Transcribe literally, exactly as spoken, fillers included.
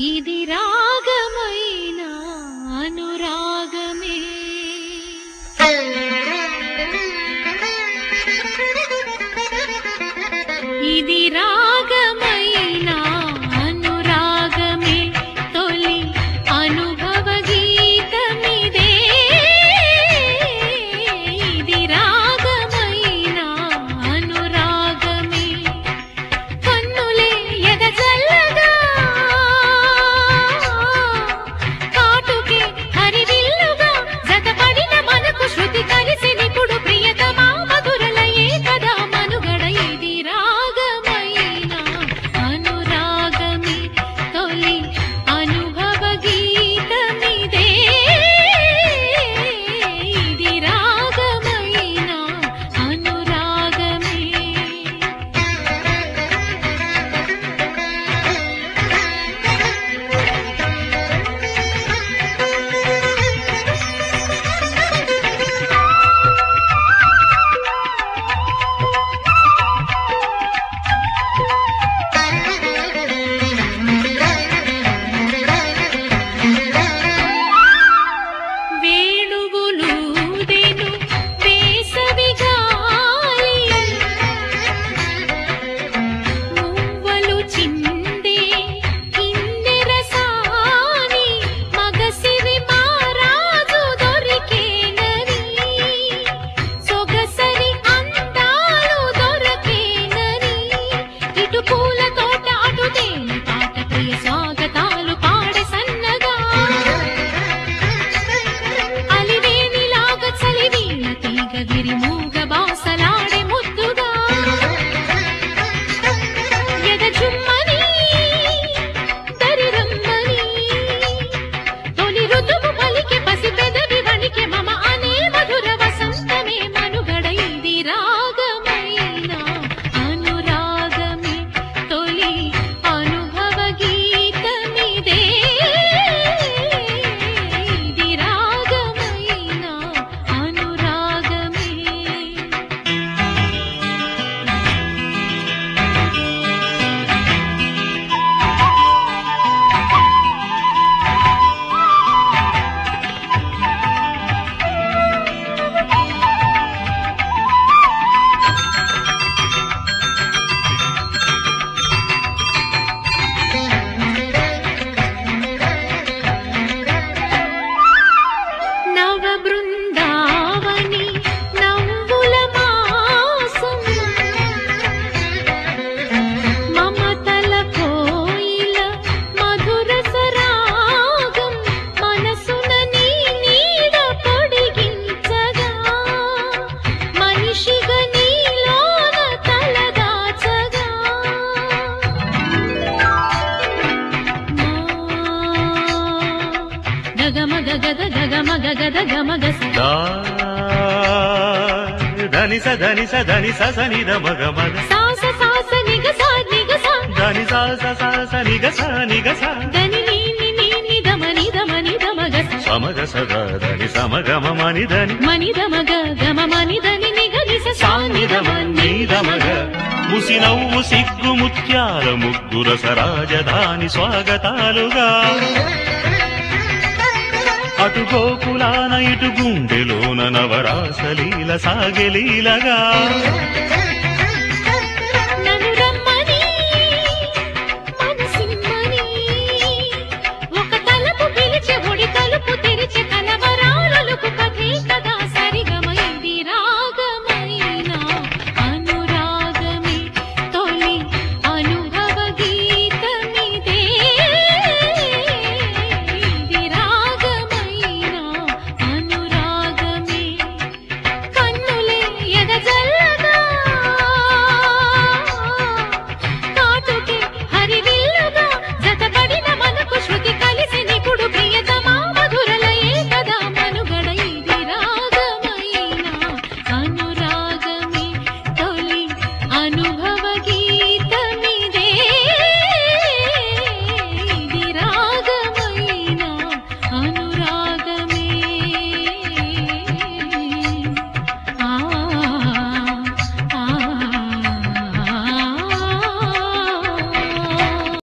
ఇది రాగమైన అనురాగమే ఇది రాగమైన అనురాగమే తొలి అనుభవ గీతమిదే ఇది రాగమైన అనురాగమే కన్నులే ఎదజల్లగా కాటుకే హరివిల్లుగా జతపడిన మనకు శృతి కలిసి నిపుడు ప్రియతమా మధురలయే కదా మనుగడ ఇది రాగమైన అనురాగమే తొలి అనుభవ గీతమిదే ఇది రాగమైన అనురాగమే వేణువులూదెను వేసవి గాలి మువ్వలు చిందే కిన్నెర సాని మగసిరి మారాజు దొరికేనని సొగసరి అందాలు దొరకేనని ఇటు పూల తోట అటు తేనె పాట ప్రియ స్వాగతాలు పాడే సన్నగా అలివేణిలాగా చలివీణ తీగ గిరిమూగ బాసలాడే ముద్దుగా ఎదజుమ్మని దరిరమ్మని తొలి ఋతువు పలికే పసి పెదవి వణికే మమ అనే మధుర వసంతమే మనుగడ ఇది రాగమైన అనురాగమే తొలి అనుభవ గీతమిదే ఇది రాగమైన అనురాగమే నవ బృందావని నవ్వుల మాసం మమతల కోయిల మధుర సరాగం మనసున నీ నీడ పొడిగించగా మనిషిగా నీలోన తలదాచగా గగమగ గద గగమగ గద గమగ స దా ధని స ధని స ధని స స ని ద మగ మగ సాస సాస నిగ సా నిగ సా ధని స స స స ని గ స ని గ స దని నీ ని నీ ని దమ ని దమ ని దమ గ స సమగ స ద ధని సమగ మ ని ధని మని దమ గ గమ మని దని నిగ ని స సా ని దమ నీ ద మగ ముసి నవ్వు సిగ్గు ముత్యాల ముగ్గుర సరాజధాని స్వాగతాలుగా అటు గోకులాన ఇటు గుండెలోన నవరాసలీల సాగెలీలగా